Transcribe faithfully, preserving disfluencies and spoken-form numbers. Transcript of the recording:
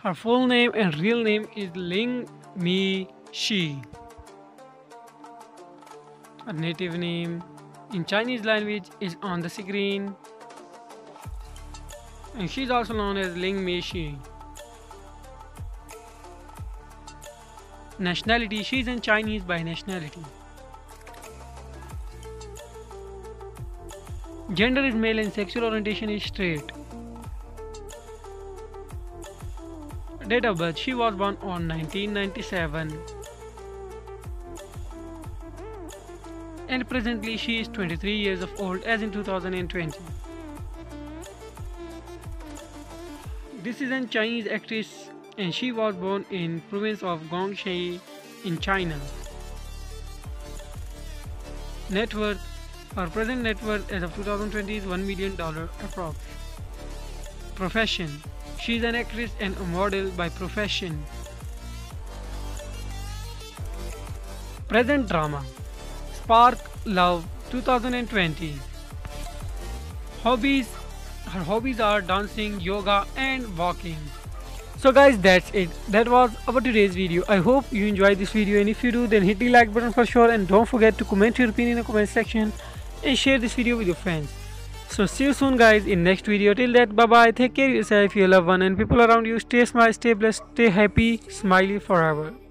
Her full name and real name is Ling Mi Shi. Her native name in Chinese language is on the screen, and she is also known as Ling Mi Shi. Nationality, she is in Chinese by nationality. Gender is male and sexual orientation is straight. Date of birth, she was born on nineteen ninety-seven. And presently she is twenty-three years of old as in two thousand twenty. This is an Chinese actress and she was born in province of Guangxi in China. Net worth, her present net worth as of two thousand twenty is one million dollars approx. Profession, she is an actress and a model by profession. Present drama, Spark Love two thousand twenty. Hobbies, her hobbies are dancing, yoga and walking. So guys, that's it. That was our today's video. I hope you enjoyed this video, and if you do, then hit the like button for sure, and don't forget to comment your opinion in the comment section and share this video with your friends. So see you soon guys in next video. Till that, bye bye. Take care of yourself, your loved one and people around you. Stay smile, stay blessed, stay happy, smiley forever.